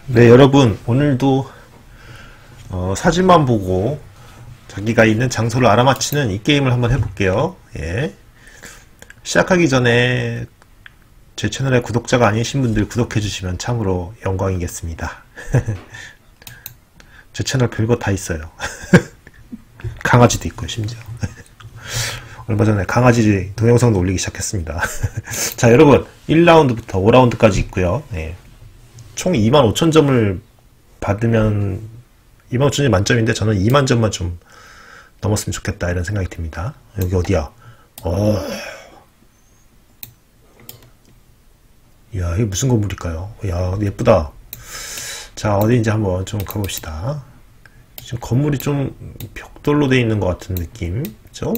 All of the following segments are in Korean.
네, 여러분, 오늘도 사진만 보고 자기가 있는 장소를 알아맞히는 이 게임을 한번 해볼게요. 예. 시작하기 전에 제 채널에 구독자가 아니신 분들 구독해주시면 참으로 영광이겠습니다. 제 채널 별거 다 있어요. 강아지도 있고요, 심지어. 얼마 전에 강아지 동영상도 올리기 시작했습니다. 자, 여러분, 1라운드부터 5라운드까지 있고요. 예. 총 25,000점을 받으면 25,000점이 만점인데 저는 2만 점만 좀 넘었으면 좋겠다 이런 생각이 듭니다. 여기 어디야? 이야, 이게 무슨 건물일까요? 이야, 예쁘다. 자, 어디인지 한번 좀 가봅시다. 지금 건물이 좀 벽돌로 되어 있는 것 같은 느낌, 그죠?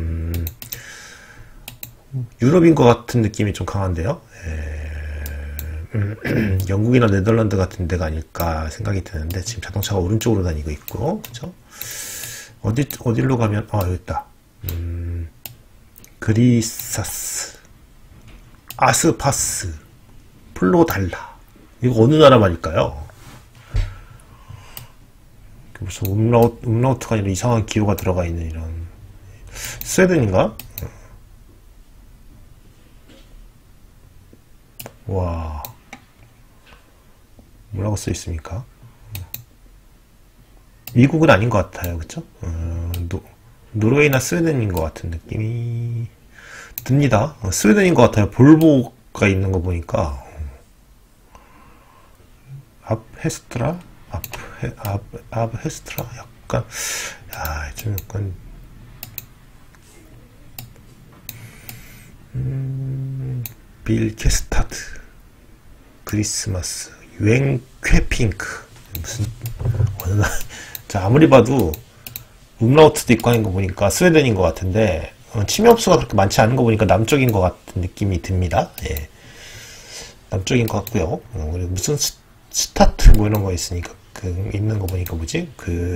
유럽인 것 같은 느낌이 좀 강한데요. 영국이나 네덜란드 같은 데가 아닐까 생각이 드는데 지금 자동차가 오른쪽으로 다니고 있고, 그죠? 어디로 가면 여기 있다. 그리사스, 아스파스, 플로달라. 이거 어느 나라 말일까요? 무슨 음라우트가 아니라 이상한 기호가 들어가 있는 이런. 스웨덴인가? 와, 뭐라고 써 있습니까? 미국은 아닌 것 같아요, 그쵸? 노르웨이나 스웨덴인 것 같은 느낌이 듭니다. 스웨덴인 것 같아요. 볼보가 있는 거 보니까. 압헤스트라? 압헤스트라? 약간, 야, 좀 약간, 빌케스타드, 크리스마스, 유행쾌핑크. 무슨, 자, 아무리 봐도, 음라우트도 있고 하는 거 보니까 스웨덴인 것 같은데, 침해 흡수가 그렇게 많지 않은 거 보니까 남쪽인 것 같은 느낌이 듭니다. 예. 남쪽인 것 같고요. 그리고 무슨 스타트 뭐 이런 거 있으니까, 있는 거 보니까 뭐지?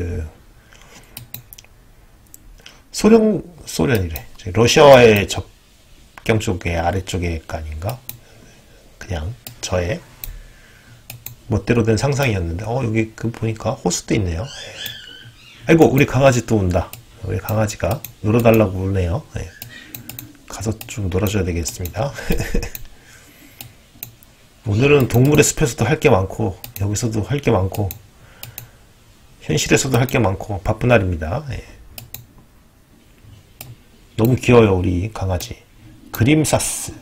소련이래. 러시아와의 접경 쪽에 아래쪽에가 아닌가? 그냥 저의 멋대로 된 상상이었는데, 여기 보니까 호수도 있네요. 아이고, 우리 강아지 또 온다. 우리 강아지가 놀아달라고 우네요. 가서 좀 놀아줘야 되겠습니다. 오늘은 동물의 숲에서도 할 게 많고, 여기서도 할 게 많고, 현실에서도 할 게 많고, 바쁜 날입니다. 너무 귀여워요, 우리 강아지. 그림사스.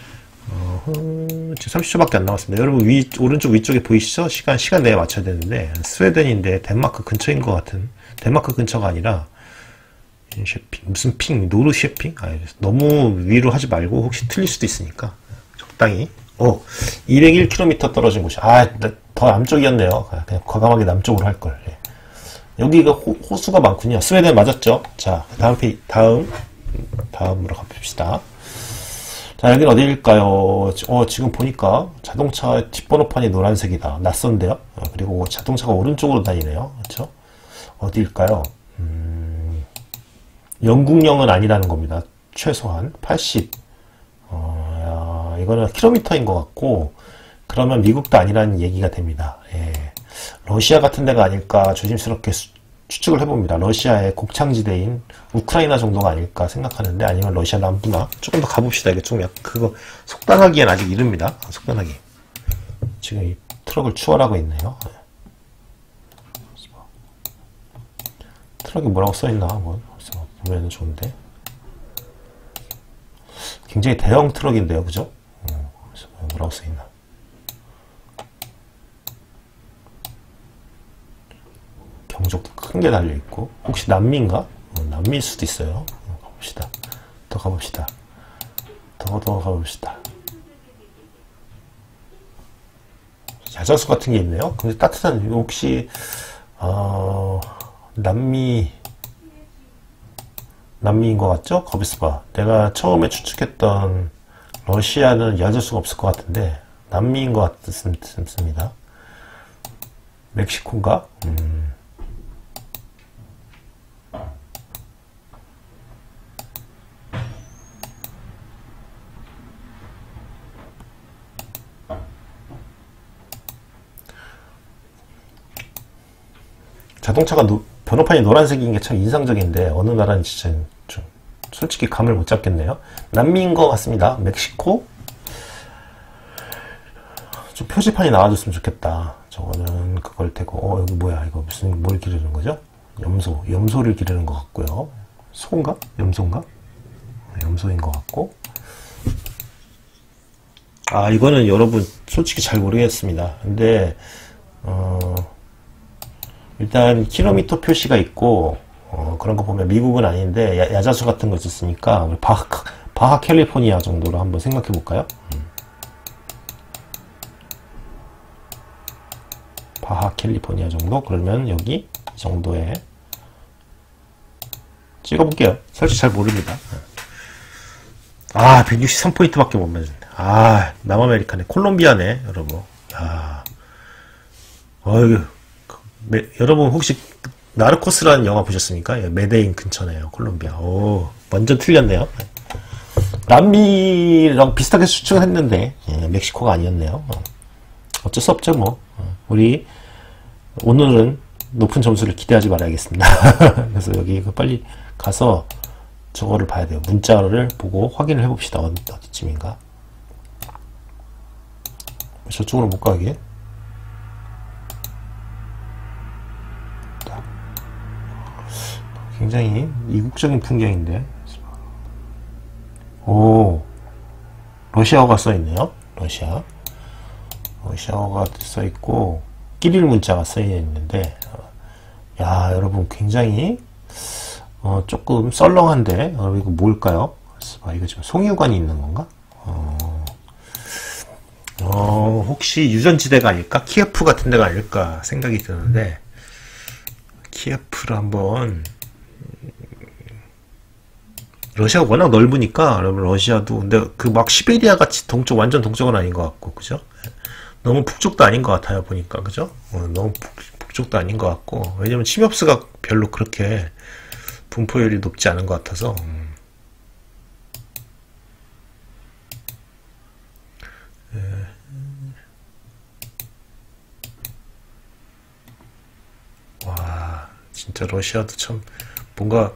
지금 30초밖에 안 남았습니다. 여러분, 오른쪽 위쪽에 보이시죠? 시간 내에 맞춰야 되는데, 스웨덴인데, 덴마크 근처인 것 같은, 덴마크 근처가 아니라, 무슨 노르 셰핑? 너무 위로 하지 말고, 혹시 틀릴 수도 있으니까, 적당히. 201km 떨어진 곳이, 더 남쪽이었네요. 그냥 과감하게 남쪽으로 할 걸. 여기가 호수가 많군요. 스웨덴 맞았죠? 자, 다음으로 가봅시다. 자, 여기는 어디일까요? 지금 보니까 자동차 뒷번호판이 노란색이다. 낯선데요? 그리고 자동차가 오른쪽으로 다니네요. 그렇죠? 어디일까요? 영국령은 아니라는 겁니다. 최소한 80. 이거는 킬로미터인 것 같고, 그러면 미국도 아니라는 얘기가 됩니다. 러시아 같은 데가 아닐까 조심스럽게 추측을 해봅니다. 러시아의 곡창지대인 우크라이나 정도가 아닐까 생각하는데, 아니면 러시아 남부나 조금 더 가봅시다. 이게 좀 그거 속단하기엔 아직 이릅니다. 속단하기. 지금 이 트럭을 추월하고 있네요. 트럭이 뭐라고 써있나 한번 보면 좋은데, 굉장히 대형 트럭인데요, 그죠? 뭐라고 써있나? 경적도 큰 게 달려있고, 혹시 남미인가? 남미일 수도 있어요. 가봅시다. 더 가봅시다. 더 가봅시다. 야자수 같은 게 있네요. 근데 따뜻한, 혹시, 남미인 것 같죠? 거기서 봐. 내가 처음에 추측했던 러시아는 야자수가 없을 것 같은데, 남미인 것 같습니다. 멕시코인가? 자동차가 번호판이 노란색인 게 참 인상적인데 어느 나라는 진짜 좀 솔직히 감을 못 잡겠네요. 남미인 것 같습니다. 멕시코? 좀 표지판이 나와줬으면 좋겠다. 저거는 그걸 테고 여기 뭐야 이거 무슨 뭘 기르는 거죠? 염소를 기르는 것 같고요. 소인가? 염소인가? 염소인 것 같고. 아 이거는 여러분 솔직히 잘 모르겠습니다. 근데 일단 킬로미터 표시가 있고 그런 거 보면 미국은 아닌데 야자수 같은 거 있었으니까 바하 캘리포니아 정도로 한번 생각해 볼까요? 바하 캘리포니아 정도? 그러면 여기 이 정도에 찍어볼게요. 솔직히 잘 모릅니다. 아 163포인트밖에 못 맞았네. 아 남아메리카네. 콜롬비아네 여러분. 야 여러분 혹시 나르코스라는 영화 보셨습니까? 예, 메데인 근처네요. 콜롬비아. 오 완전 틀렸네요. 남미랑 비슷하게 추측했는데 멕시코가 아니었네요. 어쩔 수 없죠 뭐. 우리 오늘은 높은 점수를 기대하지 말아야겠습니다. 그래서 여기 빨리 가서 저거를 봐야 돼요. 문자를 보고 확인을 해봅시다. 어디쯤인가? 저쪽으로 못 가게. 굉장히 이국적인 풍경인데. 오, 러시아어가 써있네요. 러시아어가 써있고 끼릴 문자가 써있는데 야 여러분 굉장히 조금 썰렁한데 이거 뭘까요? 이거 지금 송유관이 있는 건가? 혹시 유전지대가 아닐까? 키예프 같은 데가 아닐까 생각이 드는데 키예프를 한번 러시아가 워낙 넓으니까 여러분 러시아도 근데 그 막 시베리아 같이 완전 동쪽은 아닌 것 같고 그죠? 너무 북쪽도 아닌 것 같아요 보니까 그죠? 너무 북쪽도 아닌 것 같고 왜냐면 침엽수가 별로 그렇게 분포율이 높지 않은 것 같아서 와 진짜 러시아도 참 뭔가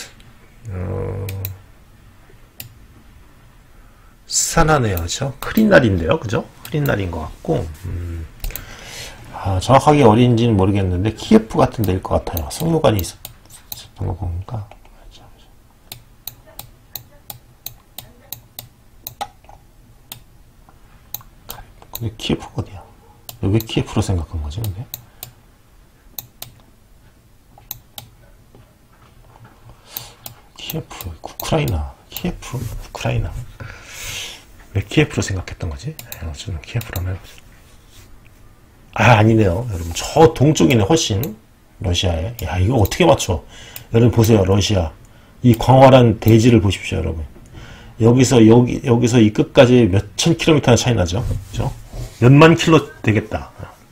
스산하네요. 그죠? 흐린 날인데요. 그죠? 흐린 날인 것 같고 정확하게 어딘지는 모르겠는데 키예프 같은 데일 것 같아요. 성모관이 있었던 거 보니까 근데 키예프가 어디야? 왜 키예프로 생각한 거지 근데? 키예프, 우크라이나. 왜 키예프로 생각했던 거지? 저는 키예프로 한번 해보죠. 아니네요. 여러분, 저 동쪽이네, 훨씬. 러시아에. 야, 이거 어떻게 맞춰? 여러분, 보세요, 러시아. 이 광활한 대지를 보십시오, 여러분. 여기서 이 끝까지 몇천 킬로미터나 차이 나죠? 그죠? 몇만 킬로 되겠다.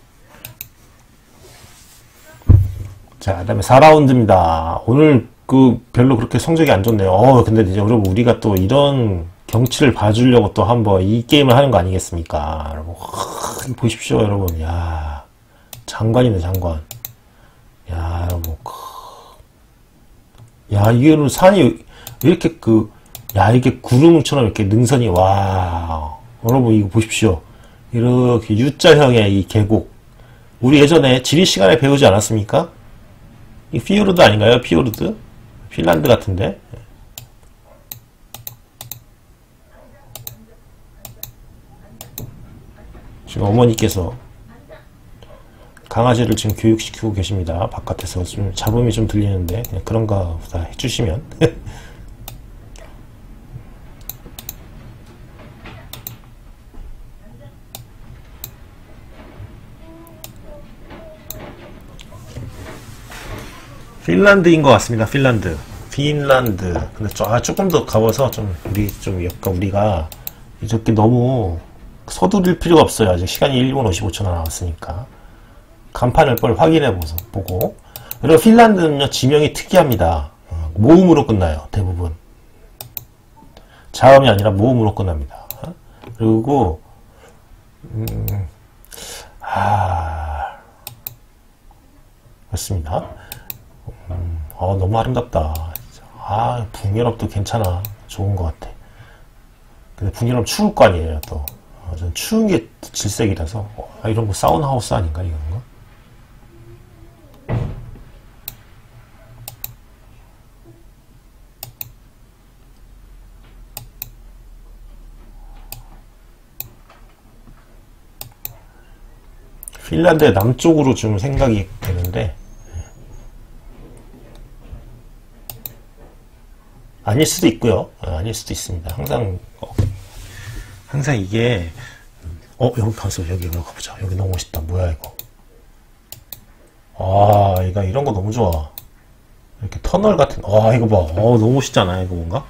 자, 그 다음에 4라운드입니다. 오늘 별로 그렇게 성적이 안 좋네요. 근데 이제 여러분, 우리가 또 이런 경치를 봐주려고 또 한번 이 게임을 하는 거 아니겠습니까? 여러분, 보십시오, 여러분. 야, 장관이네, 장관. 야, 여러분. 야, 이게 산이 왜 이렇게 이게 구름처럼 이렇게 능선이, 와. 여러분, 이거 보십시오. 이렇게 U자형의 이 계곡. 우리 예전에 지리 시간에 배우지 않았습니까? 이 피요르드 아닌가요? 피요르드? 핀란드 같은데? 지금 어머니께서 강아지를 지금 교육시키고 계십니다. 바깥에서 좀 잡음이 좀 들리는데 그냥 그런가 보다 해주시면. 핀란드인 것 같습니다. 핀란드. 근데 조금 더 가봐서 약간 우리가 이렇게 너무 서두를 필요가 없어요. 아직 시간이 1분 55초 남았으니까. 간판을 확인해 보고. 그리고 핀란드는요, 지명이 특이합니다. 모음으로 끝나요. 대부분. 자음이 아니라 모음으로 끝납니다. 그리고, 그렇습니다. 너무 아름답다. 북유럽도 괜찮아. 좋은 것 같아. 근데 북유럽 추울 거 아니에요, 또. 전 추운 게 질색이라서. 이런 거 사우나 하우스 아닌가, 이런 거? 핀란드의 남쪽으로 좀 생각이 되는데, 아닐 수도 있고요. 아닐 수도 있습니다. 항상 이게, 여기 가서 여기 가보자. 여기 너무 멋있다. 뭐야, 이거. 이거 이런 거 너무 좋아. 이렇게 터널 같은, 이거 봐. 너무 멋있잖아, 이거 뭔가?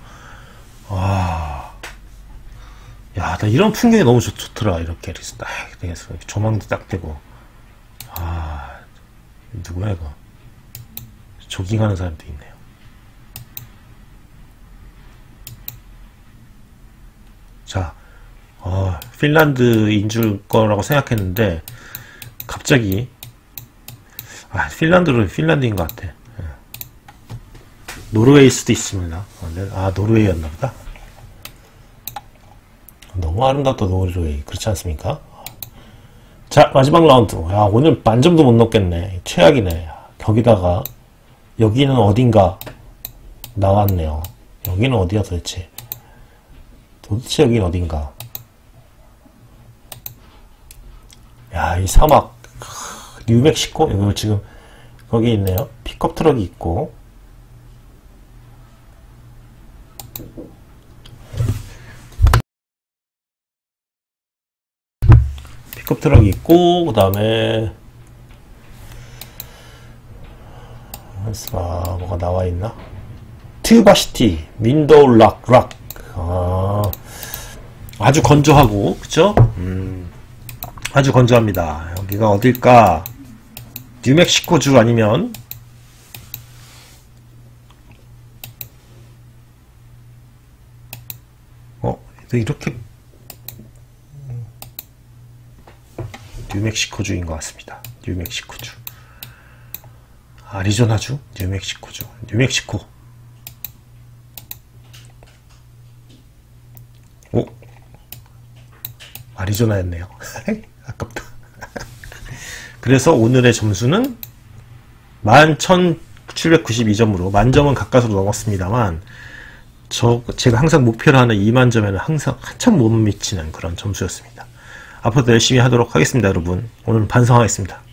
야, 나 이런 풍경이 너무 좋더라. 이렇게 딱, 조망도 딱 되고. 누구야, 이거? 조깅하는 사람도 있네요. 자, 핀란드인 줄 거라고 생각했는데, 갑자기, 핀란드인 것 같아. 노르웨이일 수도 있습니다. 노르웨이였나 보다. 너무 아름답다, 노르웨이. 그렇지 않습니까? 자, 마지막 라운드. 오늘 만점도 못 넣겠네. 최악이네. 거기다가, 여기는 어딘가 나왔네요. 여기는 어디야 도대체? 도대체 여긴 어딘가? 야, 이 사막. 뉴멕시코? 이거 지금, 거기 있네요. 픽업 트럭이 있고. 픽업 트럭이 있고, 그 다음에, 뭐가 나와 있나? 트바시티, 윈도우 락. 아주 건조하고, 그쵸? 아주 건조합니다. 여기가 어딜까? 뉴멕시코주 아니면, 이렇게, 뉴멕시코주인 것 같습니다. 뉴멕시코주. 아리조나주? 뉴멕시코주. 뉴멕시코. 아리조나였네요. 아깝다. 그래서 오늘의 점수는 11,792점으로 만점은 가까스로 넘었습니다만 제가 항상 목표로 하는 2만 점에는 항상 한참 못 미치는 그런 점수였습니다. 앞으로도 열심히 하도록 하겠습니다, 여러분. 오늘은 반성하겠습니다.